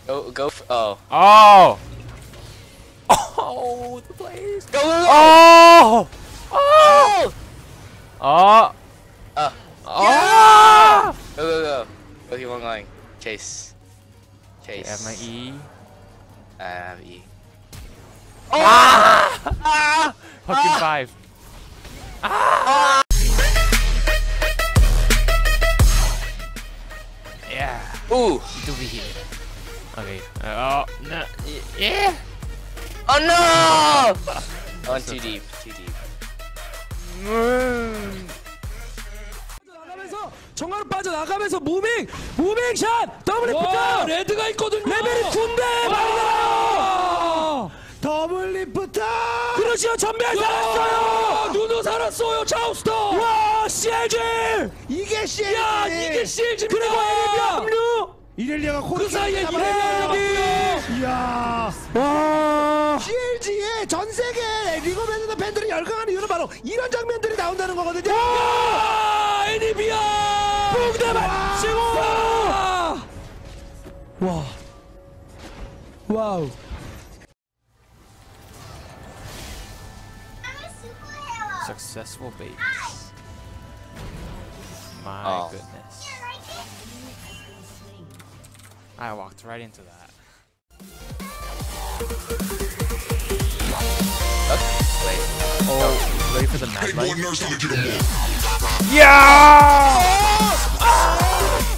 Go for, oh. Oh! Oh, the blaze. Go, go, go! Oh! Oh! Oh! Yeah! Go, go, go. Go, keep on going. Chase. Chase. I have my E. I have E. Oh! Ah! Fucking 5. Ah! Yeah. Ooh! Need to be here. Okay. Oh, no. Yeah! Oh no! I went too deep. Too deep. 나가면서 정말 빠져나가면서 무빙샷 더블 리프트 레드가 있거든요. 레벨이 9인데 많이 나와요. 더블 리프트 그렇죠. 전멸 살았어요. 누누 살았어요. 차우스터. 와 CLG 이게 CLG. 야 이게 CLG입니다. 그리고 에리비아 합류. 이렐리아가 그 사이에 이렐리아가 왔고요. 이야 와 CLG의 전 세계 리그 오브 레전드 팬들이 열광하는 이유는 바로 이런 장면들이 나온다는 거거든요. 와 에리비아 붕대 맞추고 와 와우 Successful baits. My goodness. I walked right into that. Wait. Oh, ready for the mad light? Yeah!